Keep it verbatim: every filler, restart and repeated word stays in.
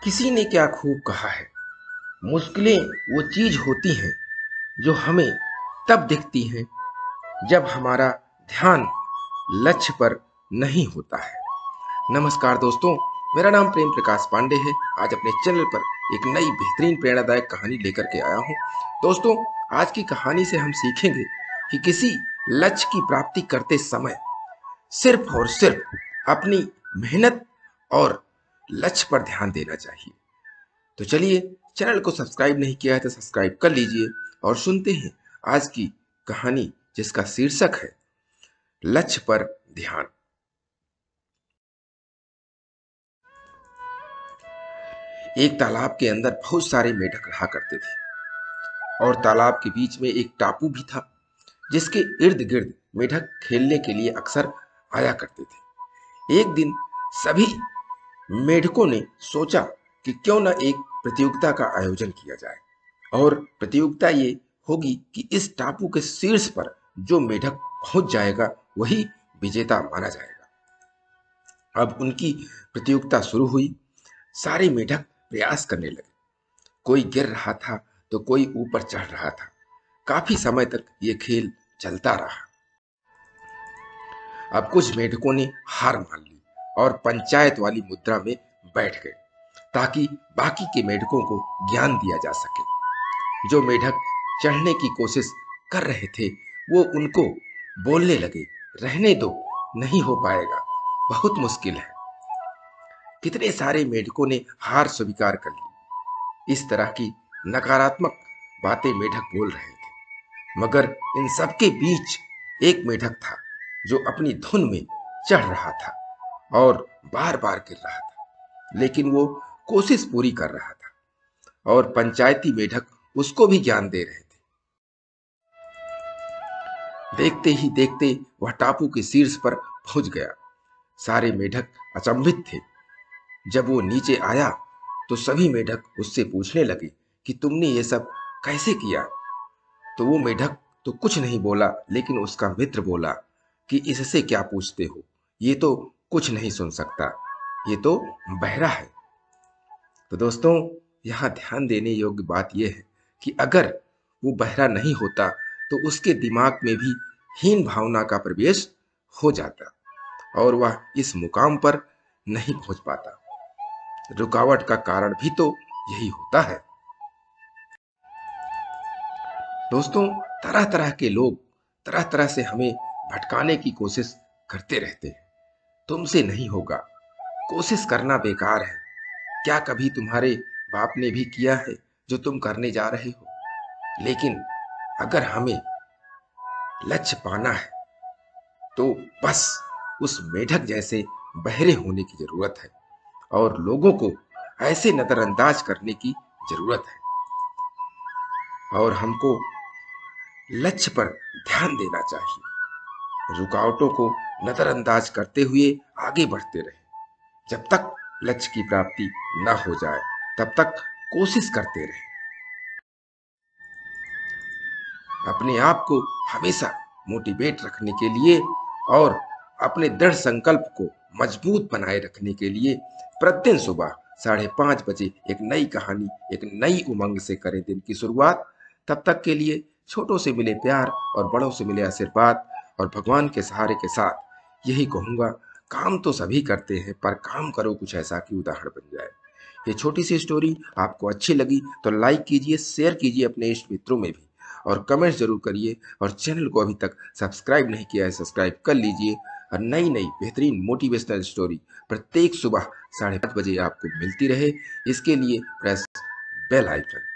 किसी ने क्या खूब कहा है, मुश्किलें वो चीज होती हैं जो हमें तब दिखती हैं जब हमारा ध्यान लक्ष्य पर नहीं होता है। नमस्कार दोस्तों, मेरा नाम प्रेम प्रकाश पांडे है। आज अपने चैनल पर एक नई बेहतरीन प्रेरणादायक कहानी लेकर के आया हूँ। दोस्तों, आज की कहानी से हम सीखेंगे कि किसी लक्ष्य की प्राप्ति करते समय सिर्फ और सिर्फ अपनी मेहनत और लक्ष्य पर ध्यान देना चाहिए। तो चलिए, चैनल को सब्सक्राइब नहीं किया है तो सब्सक्राइब कर लीजिए और सुनते हैं आज की कहानी, जिसका शीर्षक है लक्ष्य पर ध्यान। एक तालाब के अंदर बहुत सारे मेढक रहा करते थे और तालाब के बीच में एक टापू भी था जिसके इर्द गिर्द मेढक खेलने के लिए अक्सर आया करते थे। एक दिन सभी मेढकों ने सोचा कि क्यों न एक प्रतियोगिता का आयोजन किया जाए और प्रतियोगिता ये होगी कि इस टापू के शीर्ष पर जो मेढक पहुंच जाएगा वही विजेता माना जाएगा। अब उनकी प्रतियोगिता शुरू हुई। सारे मेढक प्रयास करने लगे। कोई गिर रहा था तो कोई ऊपर चढ़ रहा था। काफी समय तक ये खेल चलता रहा। अब कुछ मेढकों ने हार मान ली और पंचायत वाली मुद्रा में बैठ गए ताकि बाकी के मेढकों को ज्ञान दिया जा सके। जो मेढक चढ़ने की कोशिश कर रहे थे वो उनको बोलने लगे, रहने दो, नहीं हो पाएगा, बहुत मुश्किल है। कितने सारे मेढकों ने हार स्वीकार कर ली। इस तरह की नकारात्मक बातें मेढक बोल रहे थे, मगर इन सबके बीच एक मेढक था जो अपनी धुन में चढ़ रहा था और बार बार गिर रहा था, लेकिन वो कोशिश पूरी कर रहा था और पंचायती मेढक उसको भी ज्ञान दे रहे थे। देखते ही देखते वह टापू के शीर्ष पर पहुंच गया। सारे मेढक अचंभित थे। जब वो नीचे आया तो सभी मेढक उससे पूछने लगे कि तुमने ये सब कैसे किया। तो वो मेढक तो कुछ नहीं बोला, लेकिन उसका मित्र बोला कि इससे क्या पूछते हो, ये तो कुछ नहीं सुन सकता, ये तो बहरा है। तो दोस्तों, यहाँ ध्यान देने योग्य बात यह है कि अगर वो बहरा नहीं होता तो उसके दिमाग में भी हीन भावना का प्रवेश हो जाता और वह इस मुकाम पर नहीं पहुंच पाता। रुकावट का कारण भी तो यही होता है। दोस्तों, तरह तरह के लोग तरह तरह से हमें भटकाने की कोशिश करते रहते हैं। तुमसे नहीं होगा, कोशिश करना बेकार है। क्या कभी तुम्हारे बाप ने भी किया है जो तुम करने जा रहे हो? लेकिन अगर हमें लक्ष्य पाना है तो बस उस मेढक जैसे बहरे होने की जरूरत है और लोगों को ऐसे नजरअंदाज करने की जरूरत है और हमको लक्ष्य पर ध्यान देना चाहिए। रुकावटों को नजरअंदाज करते हुए आगे बढ़ते रहे। जब तक लक्ष्य की प्राप्ति न हो जाए तब तक कोशिश करते रहे। अपने आप को हमेशा मोटिवेट रखने के लिए और अपने दृढ़ संकल्प को मजबूत बनाए रखने के लिए प्रतिदिन सुबह साढ़े पांच बजे एक नई कहानी, एक नई उमंग से करें दिन की शुरुआत। तब तक के लिए छोटों से मिले प्यार और बड़ों से मिले आशीर्वाद और भगवान के सहारे के साथ यही कहूंगा, काम तो सभी करते हैं पर काम करो कुछ ऐसा कि उदाहरण बन जाए। ये छोटी सी स्टोरी आपको अच्छी लगी तो लाइक कीजिए, शेयर कीजिए अपने इष्ट मित्रों में भी और कमेंट जरूर करिए। और चैनल को अभी तक सब्सक्राइब नहीं किया है, सब्सक्राइब कर लीजिए और नई नई बेहतरीन मोटिवेशनल स्टोरी प्रत्येक सुबह साढ़े पाँच बजे आपको मिलती रहे। इसके लिए प्रेस बेल आइकन।